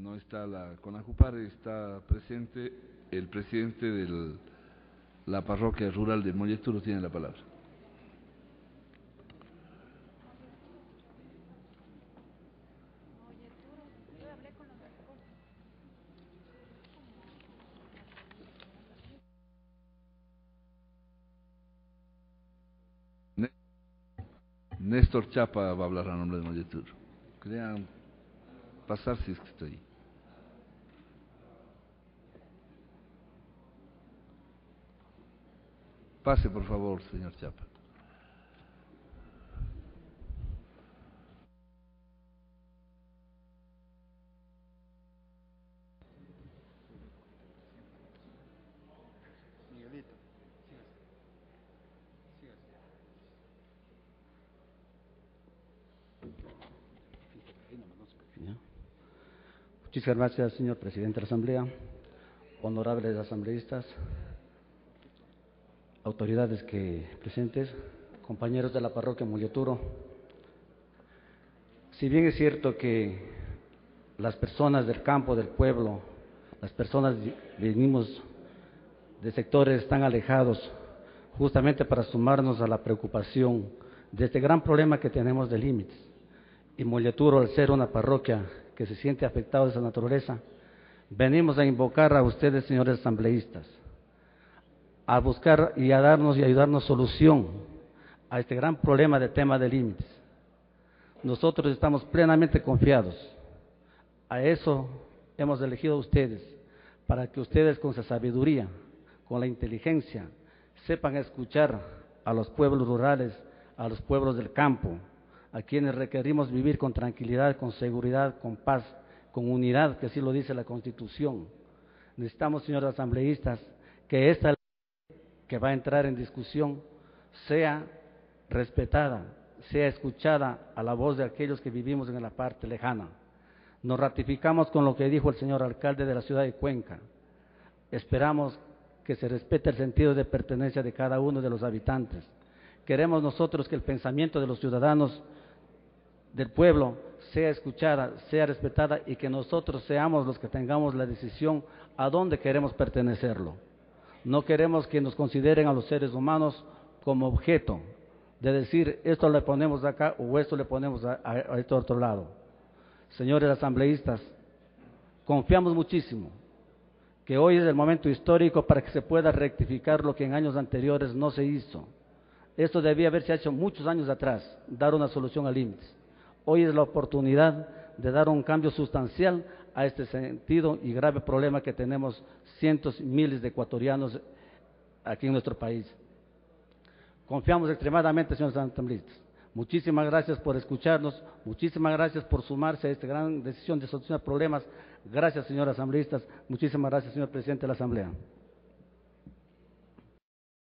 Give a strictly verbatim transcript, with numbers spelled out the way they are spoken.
No está la CONAJUPAR, está presente el presidente de la parroquia rural de Molleturo, tiene la palabra. Néstor Chapa va a hablar a nombre de Molleturo. Querían pasar si es que está ahí. Pase, por favor, señor Chapa. Miguelito, sígase. Muchísimas gracias, señor presidente de la Asamblea, honorables asambleístas, autoridades que presentes, compañeros de la parroquia Molleturo. Si bien es cierto que las personas del campo, del pueblo, las personas venimos de sectores tan alejados, justamente para sumarnos a la preocupación de este gran problema que tenemos de límites, y Molleturo, al ser una parroquia que se siente afectada de esa naturaleza, venimos a invocar a ustedes, señores asambleístas, a buscar y a darnos y ayudarnos solución a este gran problema de tema de límites. Nosotros estamos plenamente confiados. A eso hemos elegido a ustedes, para que ustedes con su sabiduría, con la inteligencia, sepan escuchar a los pueblos rurales, a los pueblos del campo, a quienes requerimos vivir con tranquilidad, con seguridad, con paz, con unidad, que así lo dice la Constitución. Necesitamos, señores asambleístas, que esta ley que va a entrar en discusión sea respetada, sea escuchada a la voz de aquellos que vivimos en la parte lejana. Nos ratificamos con lo que dijo el señor alcalde de la ciudad de Cuenca. Esperamos que se respete el sentido de pertenencia de cada uno de los habitantes. Queremos nosotros que el pensamiento de los ciudadanos del pueblo sea escuchada, sea respetada, y que nosotros seamos los que tengamos la decisión a dónde queremos pertenecerlo. No queremos que nos consideren a los seres humanos como objeto de decir esto le ponemos acá o esto le ponemos a, a, a este otro lado. Señores asambleístas, confiamos muchísimo que hoy es el momento histórico para que se pueda rectificar lo que en años anteriores no se hizo. Esto debía haberse hecho muchos años atrás, dar una solución a límites. Hoy es la oportunidad de dar un cambio sustancial a este sentido y grave problema que tenemos cientos y miles de ecuatorianos aquí en nuestro país. Confiamos extremadamente, señores asambleístas. Muchísimas gracias por escucharnos, muchísimas gracias por sumarse a esta gran decisión de solucionar problemas. Gracias, señores asambleístas. Muchísimas gracias, señor presidente de la Asamblea.